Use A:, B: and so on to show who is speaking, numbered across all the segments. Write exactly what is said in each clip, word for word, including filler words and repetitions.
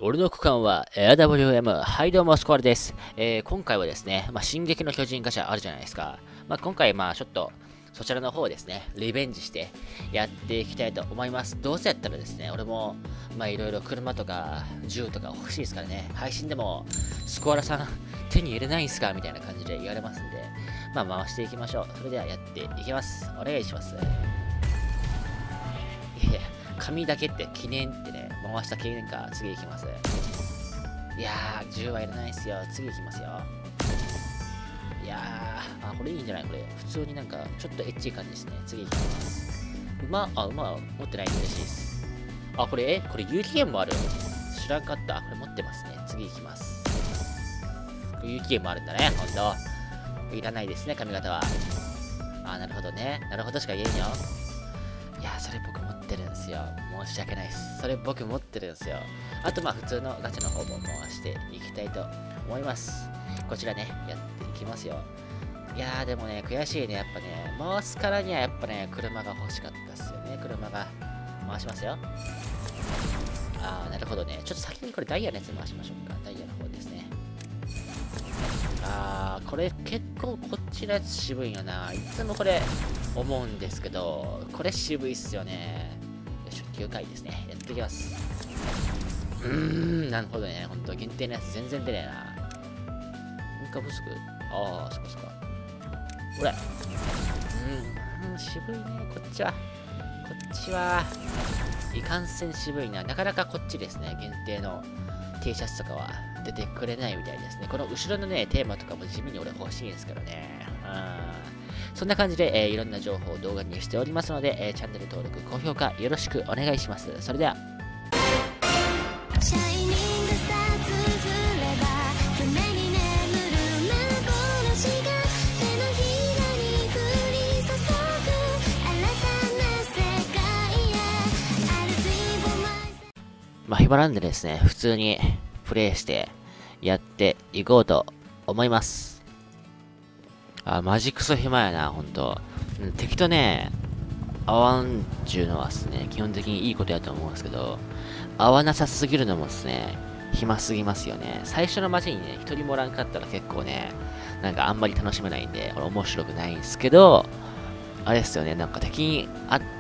A: 俺の区間は エーダブリューエム。はい、どうも、スコアルです。えー、今回はですね、まあ、進撃の巨人ガチャあるじゃないですか。まあ、今回、まあ、ちょっと、そちらの方をですね、リベンジしてやっていきたいと思います。どうせやったらですね、俺も、まあ、いろいろ車とか銃とか欲しいですからね、配信でも、スコアラさん、手に入れないんすかみたいな感じで言われますんで、まあ、回していきましょう。それではやっていきます。お願いします。いやいや、紙だけって記念ってね、回した記念か、次行きます。いやー、銃はいらないっすよ。次行きますよ。いやー、あ、これいいんじゃないこれ。普通になんか、ちょっとエッチい感じですね。次行きます。馬、あ、馬は持ってないんで嬉しいです。あ、これ、え、これ有機ゲームもある。知らんかった。これ持ってますね。次行きます。有機ゲームもあるんだね、ほんと。いらないですね、髪型は。あ、なるほどね。なるほどしか言えんよ。いやー、それ僕持ってるんですよ。申し訳ないです。それ僕持ってるんですよ。あと、まあ、普通のガチャの方も回していきたいと思います。こちらね、やっていきますよ。いやー、でもね、悔しいね。やっぱね、回すからにはやっぱね、車が欲しかったっすよね。車が。回しますよ。あー、なるほどね。ちょっと先にこれダイヤのやつ回しましょうか。ダイヤの方ですね。あー、これ結構こっちのやつ渋いよな。いつもこれ思うんですけど、これ渋いっすよね。よし、きゅうかいですね。やっていきます。うーん、なるほどね。ほんと、限定のやつ全然出ねえな。文化不足ああ、そこそこ。ほら。うーん、渋いね。こっちは。こっちは。いかんせん渋いな。なかなかこっちですね。限定の T シャツとかは出てくれないみたいですね。この後ろのね、テーマとかも地味に俺欲しいんですけどね。うん。そんな感じで、えー、いろんな情報を動画にしておりますので、えー、チャンネル登録、高評価よろしくお願いします。それでは。
B: シャイニングスターズずれば夢に眠る幻が手のひらに降り注ぐ新たな世界へ I'll dream of myself
A: まあ、暇なんでですね、普通にプレイしてやっていこうと思います。あ、マジクソ暇やな、ほんと。うん、敵とね、合わんちゅうのはですね、基本的にいいことやと思うんですけど、合わなさすぎるのもですね、暇すぎますよね。最初の街にね、一人もおらんかったら結構ね、なんかあんまり楽しめないんで、これ面白くないんですけど、あれですよね、なんか敵に会って、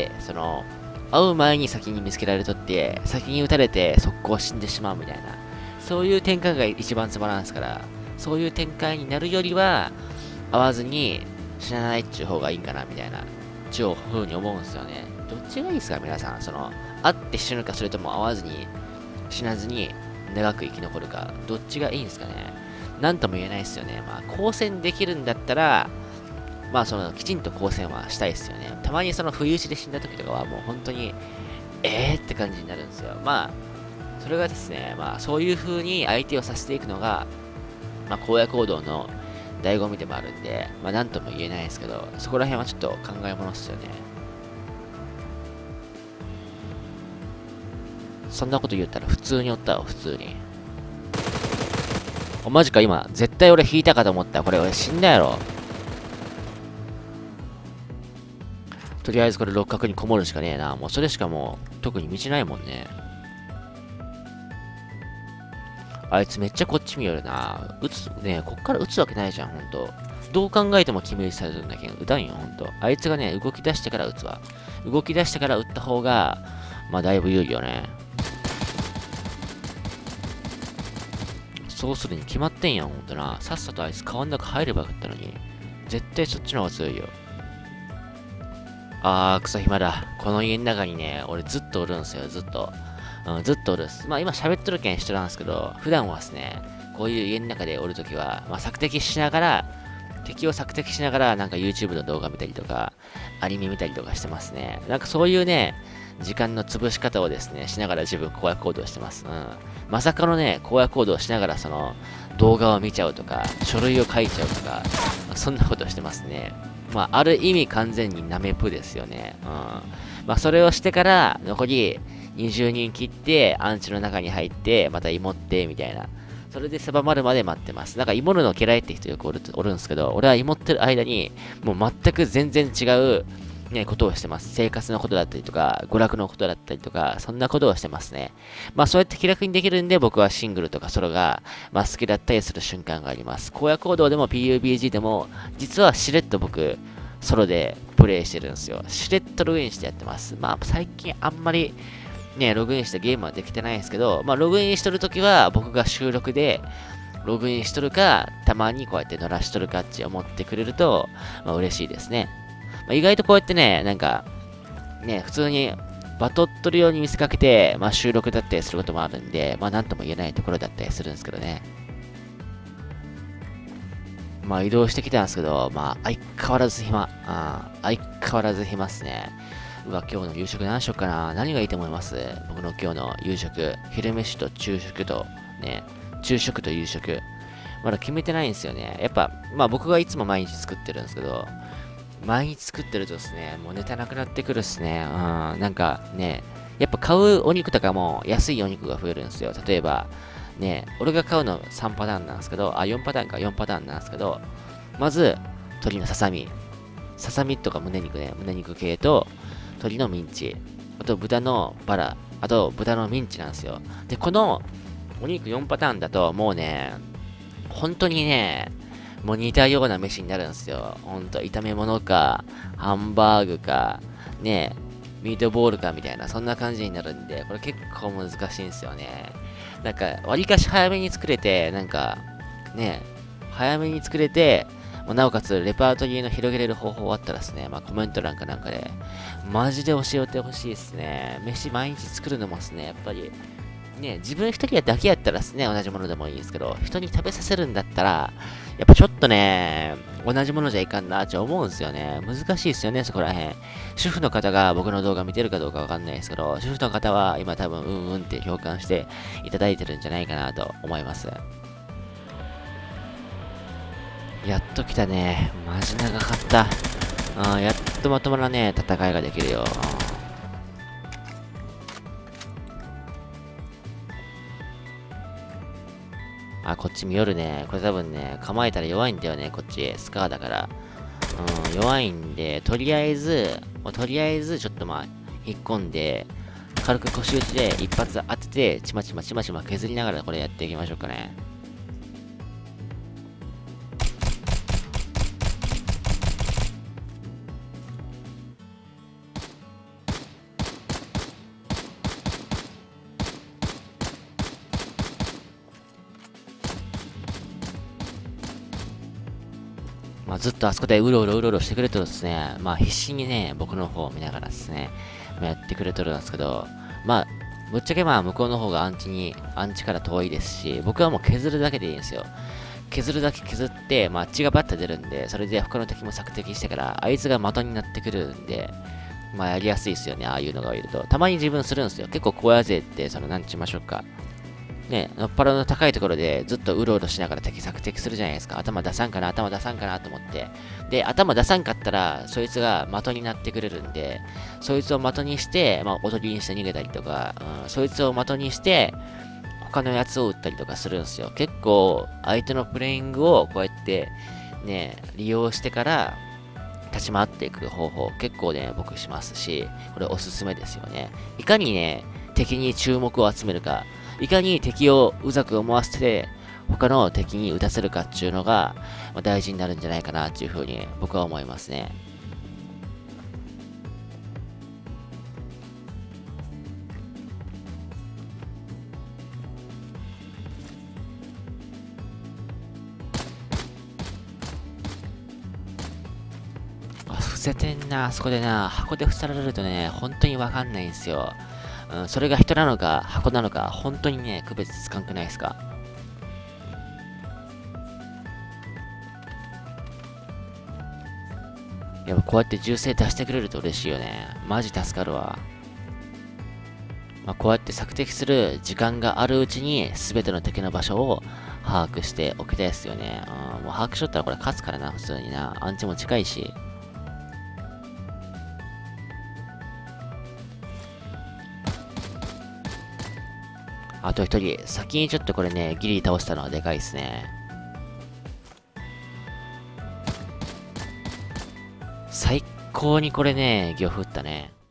A: その、会う前に先に見つけられとって、先に撃たれて速攻死んでしまうみたいな、そういう展開が一番つまらんですから、そういう展開になるよりは、会わずに死なないっちゅう方がいいんかな、みたいな、ちゅうふうに思うんですよね。どっちがいいですか、皆さん。その、会って死ぬか、それとも会わずに死なずに長く生き残るか、どっちがいいんですかね。なんとも言えないですよね。まあ、交戦できるんだったら、まあ、その、きちんと交戦はしたいですよね。たまにその、不意打ちで死んだ時とかは、もう本当に、えーって感じになるんですよ。まあ、それがですね、まあ、そういう風に相手をさせていくのが、まあ、荒野行動の醍醐味でもあるんで、まあ、なんとも言えないですけど、そこら辺はちょっと考え物っすよね。そんなこと言ったら普通におったわ、普通に。お、マジか、今、絶対俺引いたかと思った。これ俺死んだやろ。とりあえずこれ六角にこもるしかねえな。もうそれしかもう、特に道ないもんね。あいつめっちゃこっち見よるな。撃つ、ねこっから撃つわけないじゃん、ほんと。どう考えても決め打ちされるんだけど、撃たんよ、ほんと。あいつがね、動き出してから撃つわ。動き出してから撃った方が、まあだいぶ有利よね。そうするに決まってんやん、ほんとな。さっさとあいつ川の中入ればよかったのに。絶対そっちの方が強いよ。あー、クソ暇だ。この家の中にね、俺ずっとおるんすよ、ずっと。うん、ずっとおるっす。まあ今喋っとるけんしてなんですけど、普段はですね、こういう家の中でおるときは、まあ索敵しながら、敵を索敵しながら、なんか YouTube の動画見たりとか、アニメ見たりとかしてますね。なんかそういうね、時間の潰し方をですね、しながら自分荒野行動してます。うん。まさかのね、荒野行動しながらその、動画を見ちゃうとか、書類を書いちゃうとか、そんなことしてますね。まあ、ある意味完全にナメプですよね。うん。まあ、それをしてから、残りにじゅうにん切って、アンチの中に入って、また芋って、みたいな。それで狭まるまで待ってます。なんか芋るの嫌いって人よくおるおるんですけど、俺は芋ってる間に、もう全く全然違うね、ことをしてます。生活のことだったりとか、娯楽のことだったりとか、そんなことをしてますね。まあそうやって気楽にできるんで、僕はシングルとかソロが、まあ好きだったりする瞬間があります。荒野行動でも ピーユービージー でも、実はしれっと僕、ソロでプレイしてるんですよ。しれっとログインしてやってます。まあ最近あんまり、ね、ログインしてゲームはできてないんですけど、まあログインしとるときは、僕が収録で、ログインしとるか、たまにこうやって乗らしとるかって思ってくれると、まあ嬉しいですね。まあ、意外とこうやってね、なんか、ね、普通にバトっとるように見せかけて、まあ収録だったりすることもあるんで、まあなんとも言えないところだったりするんですけどね。まあ移動してきたんですけど、まあ相変わらず暇。あ相変わらず暇っすね。うわ、今日の夕食何しよっかな。何がいいと思います？僕の今日の夕食。昼飯と昼食と、ね、昼食と夕食。まだ決めてないんですよね。やっぱ、まあ僕がいつも毎日作ってるんですけど、毎日作ってるとですね、もうネタなくなってくるっすね。うん、なんかね、やっぱ買うお肉とかも安いお肉が増えるんですよ。例えば、ね、俺が買うのさんパターンなんですけど、あ、よんパターンか、よんパターンなんですけど、まず、鶏のささみ。ささみとか胸肉ね、胸肉系と、鶏のミンチ。あと、豚のバラ。あと、豚のミンチなんですよ。で、この、お肉よんパターンだと、もうね、本当にね、もう似たような飯になるんですよ。ほんと、炒め物か、ハンバーグか、ね、ミートボールかみたいな、そんな感じになるんで、これ結構難しいんですよね。なんか、わりかし早めに作れて、なんか、ね、早めに作れて、なおかつ、レパートリーの広げれる方法あったらですね、まあ、コメント欄かなんかで、マジで教えてほしいですね。飯毎日作るのもですね、やっぱり、ね、自分一人だけやったらですね、同じものでもいいんですけど、人に食べさせるんだったら、やっぱちょっとね、同じものじゃいかんなって思うんですよね。難しいですよね、そこら辺。主婦の方が僕の動画見てるかどうかわかんないですけど、主婦の方は今多分うんうんって共感していただいてるんじゃないかなと思います。やっと来たね。マジ長かった。うん、やっとまともなね、戦いができるよ。あ、こっち見よるね。これ多分ね、構えたら弱いんだよね、こっち。スカーだから。うん、弱いんで、とりあえず、もうとりあえず、ちょっとまあ、引っ込んで、軽く腰打ちで一発当てて、ちまちまちまちま削りながらこれやっていきましょうかね。まあ、ずっとあそこでうろうろうろうろしてくれとるですね、まあ必死にね、僕の方を見ながらですね、まあ、やってくれとるんですけど、まあ、ぶっちゃけまあ向こうの方がアンチに、アンチから遠いですし、僕はもう削るだけでいいんですよ。削るだけ削って、まあ血がバッと出るんで、それで他の敵も索敵してから、あいつが的になってくるんで、まあやりやすいですよね、ああいうのがいると。たまに自分するんですよ。結構荒野勢って、その、なんちゅいましょうか。ね、のっぱらの高いところでずっとうろうろしながら敵索敵するじゃないですか。頭出さんかな、頭出さんかなと思って。で、頭出さんかったら、そいつが的になってくれるんで、そいつを的にして、まあ、踊りにして逃げたりとか、うん、そいつを的にして、他のやつを撃ったりとかするんですよ。結構、相手のプレイングをこうやって、ね、利用してから、立ち回っていく方法、結構ね、僕しますし、これおすすめですよね。いかにね、敵に注目を集めるか、いかに敵をうざく思わせて、他の敵に撃たせるかっていうのが、まあ、大事になるんじゃないかなっていうふうに僕は思いますね。あ、伏せてんな、あそこでな、箱で伏せられるとね、本当にわかんないんですよ。うん、それが人なのか、箱なのか、本当にね、区別つかんくないですか。やっぱこうやって銃声出してくれると嬉しいよね。マジ助かるわ。まあ、こうやって索敵する時間があるうちに、全ての敵の場所を把握しておきたいですよね。うん、もう把握しとったらこれ勝つからな、普通にな。アンチも近いし。あと一人、先にちょっとこれね、ギリ倒したのはでかいですね。最高にこれね、魚振ったね。